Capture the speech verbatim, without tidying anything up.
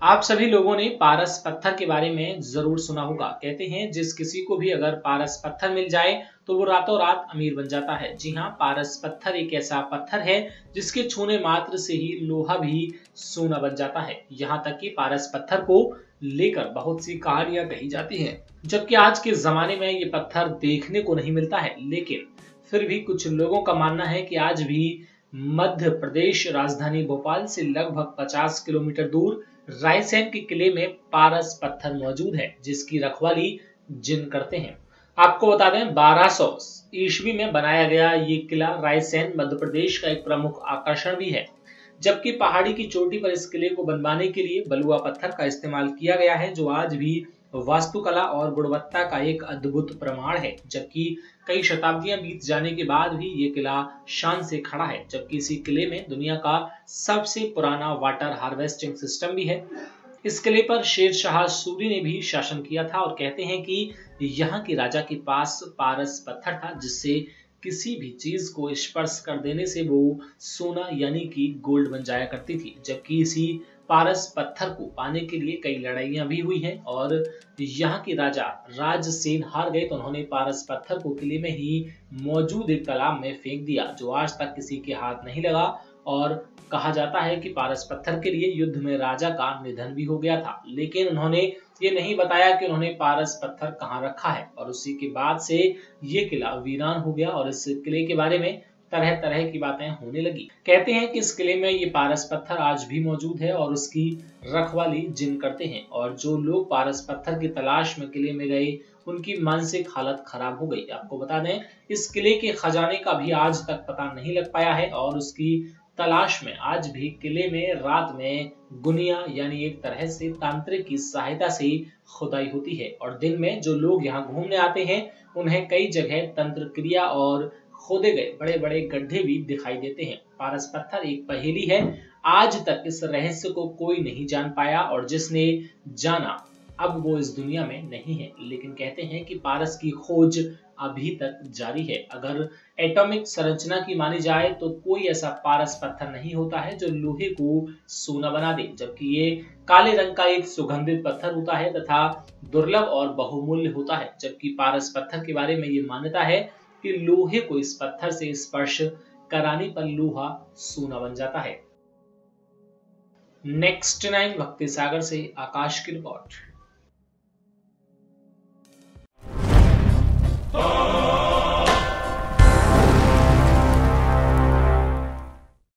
आप सभी लोगों ने पारस पत्थर के बारे में जरूर सुना होगा। कहते हैं जिस किसी को भी अगर पारस पत्थर मिल जाए तो वो रातों रात अमीर बन जाता है। जी हाँ, पारस पत्थर एक ऐसा पत्थर है जिसके छूने मात्र से ही लोहा भी सोना बन जाता है। यहाँ तक कि पारस पत्थर को लेकर बहुत सी कहानियां कही जाती हैं, जबकि आज के जमाने में ये पत्थर देखने को नहीं मिलता है। लेकिन फिर भी कुछ लोगों का मानना है कि आज भी मध्य प्रदेश राजधानी भोपाल से लगभग पचास किलोमीटर दूर रायसेन के किले में पारस पत्थर मौजूद है, जिसकी रखवाली जिन करते हैं। आपको बता दें, बारह सौ ईस्वी में बनाया गया ये किला रायसेन मध्य प्रदेश का एक प्रमुख आकर्षण भी है। जबकि पहाड़ी की चोटी पर इस किले को बनवाने के लिए बलुआ पत्थर का इस्तेमाल किया गया है, जो आज भी वास्तुकला और गुणवत्ता का एक अद्भुत प्रमाण है। जबकि कई शताब्दियां बीत जाने के बाद भी ये किला शान से खड़ा है। जबकि इसी किले में दुनिया का सबसे पुराना वाटर हार्वेस्टिंग सिस्टम भी है। इस किले पर शेर शाह सूरी ने भी शासन किया था और कहते हैं कि यहाँ के राजा के पास पारस पत्थर था, जिससे किसी भी चीज को स्पर्श कर देने से वो सोना यानी कि गोल्ड बन जाया करती थी। जबकि इसी पारस पत्थर को पाने के लिए कई लड़ाइयां भी हुई हैं और यहाँ के राजा राजसेन हार गए तो उन्होंने पारस पत्थर को किले में ही मौजूद एक तालाब में फेंक दिया, जो आज तक किसी के हाथ नहीं लगा। और कहा जाता है कि पारस पत्थर के लिए युद्ध में राजा का निधन भी हो गया था, लेकिन उन्होंने ये नहीं बताया कि उन्होंने पारस पत्थर कहाँ रखा है। और उसी के बाद से ये किला वीरान हो गया और इस किले के बारे में तरह तरह की बातें होने लगी। कहते हैं कि इस किले में ये पारस पत्थर आज भी मौजूद है और उसकी रखवाली जिन करते हैं। और जो लोग पारस पत्थर की तलाश में किले में गए, उनकी मानसिक हालत खराब हो गई। आपको बता दें, इस किले के खजाने का भी आज तक पता नहीं लग पाया है और उसकी तलाश में आज भी किले में रात में गुनिया यानी एक तरह से तांत्रिक की सहायता से खुदाई होती है। और दिन में जो लोग यहाँ घूमने आते हैं, उन्हें कई जगह तंत्र क्रिया और खोदे गए बड़े बड़े गड्ढे भी दिखाई देते हैं। पारस पत्थर एक पहेली है, आज तक इस रहस्य को कोई नहीं जान पाया और जिसने जाना अब वो इस दुनिया में नहीं है। लेकिन कहते हैं कि पारस की खोज अभी तक जारी है। अगर एटॉमिक संरचना की मानी जाए तो कोई ऐसा पारस पत्थर नहीं होता है जो लोहे को सोना बना दे। जबकि ये काले रंग का एक सुगंधित पत्थर होता है तथा दुर्लभ और बहुमूल्य होता है। जबकि पारस पत्थर के बारे में ये मान्यता है कि लोहे को इस पत्थर से स्पर्श कराने पर लोहा सोना बन जाता है। नेक्स्ट नाइन भक्ति सागर से आकाश की रिपोर्ट।